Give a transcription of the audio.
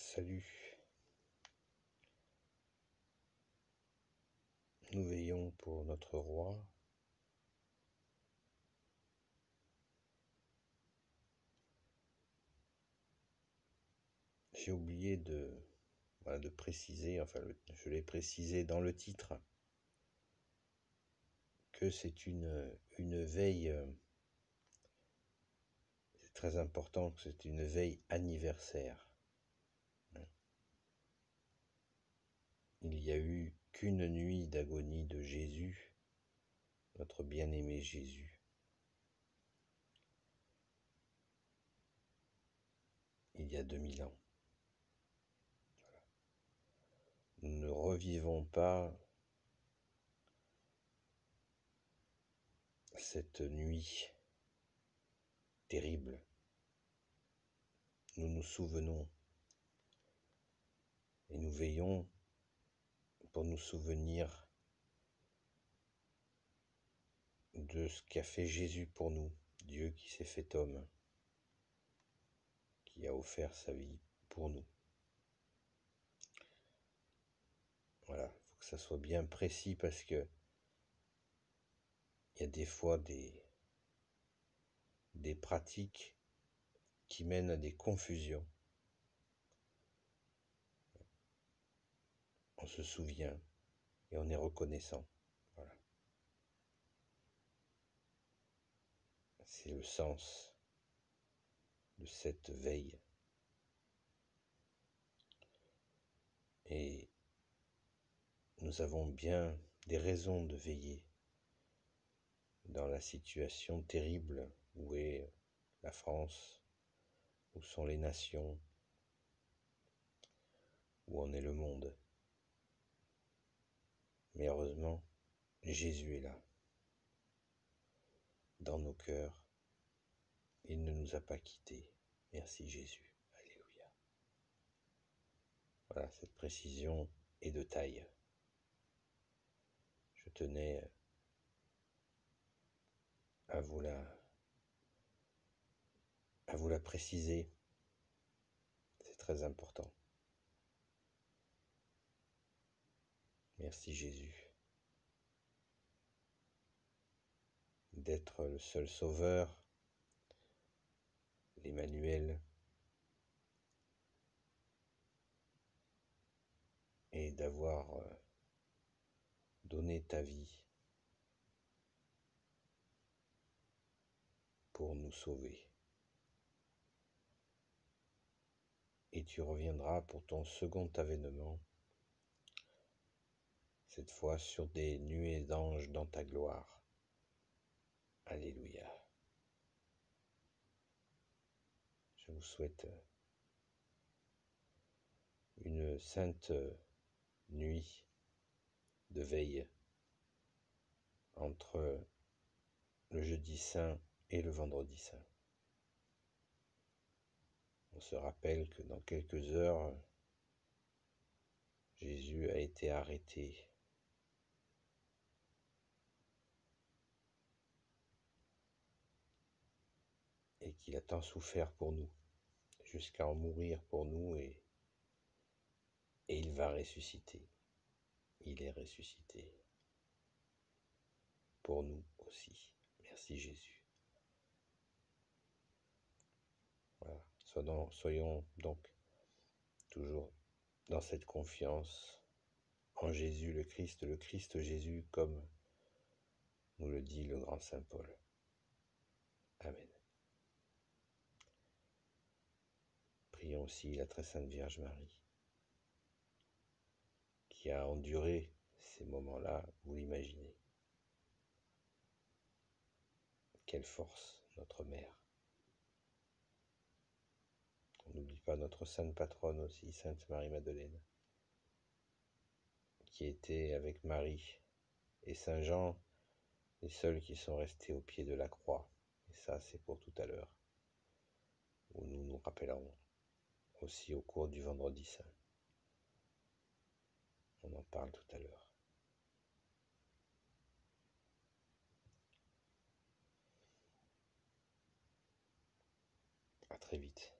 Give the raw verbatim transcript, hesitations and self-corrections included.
Salut, nous veillons pour notre roi. J'ai oublié de, voilà, de préciser, enfin je l'ai précisé dans le titre, que c'est une, une veille, c'est très important, que c'est une veille anniversaire. Il n'y a eu qu'une nuit d'agonie de Jésus, notre bien-aimé Jésus. Il y a deux mille ans. Voilà. Nous ne revivons pas cette nuit terrible. Nous nous souvenons et nous veillons pour nous souvenir de ce qu'a fait Jésus pour nous, Dieu qui s'est fait homme, qui a offert sa vie pour nous. Voilà, il faut que ça soit bien précis parce que il y a des fois des, des pratiques qui mènent à des confusions. On se souvient et on est reconnaissant. Voilà. C'est le sens de cette veille. Et nous avons bien des raisons de veiller dans la situation terrible où est la France, où sont les nations, où en est le monde. Mais heureusement, Jésus est là, dans nos cœurs. Il ne nous a pas quittés. Merci Jésus. Alléluia. Voilà, cette précision est de taille. Je tenais à vous la, à vous la préciser. C'est très important. Merci Jésus d'être le seul sauveur, l'Emmanuel, et d'avoir donné ta vie pour nous sauver. Et tu reviendras pour ton second avènement, cette fois sur des nuées d'anges dans ta gloire. Alléluia. Je vous souhaite une sainte nuit de veille entre le jeudi saint et le vendredi saint. On se rappelle que dans quelques heures, Jésus a été arrêté. Et qu'il a tant souffert pour nous, jusqu'à en mourir pour nous, et, et il va ressusciter. Il est ressuscité. Pour nous aussi. Merci Jésus. Voilà. Soyons, soyons donc toujours dans cette confiance en Jésus le Christ, le Christ Jésus, comme nous le dit le grand Saint Paul. Amen. Prions aussi la très sainte Vierge Marie, qui a enduré ces moments-là, vous l'imaginez. Quelle force, notre mère. On n'oublie pas notre sainte patronne aussi, Sainte Marie-Madeleine, qui était avec Marie et Saint Jean, les seuls qui sont restés au pied de la croix. Et ça, c'est pour tout à l'heure, où nous nous rappellerons aussi au cours du Vendredi Saint. On en parle tout à l'heure. À très vite.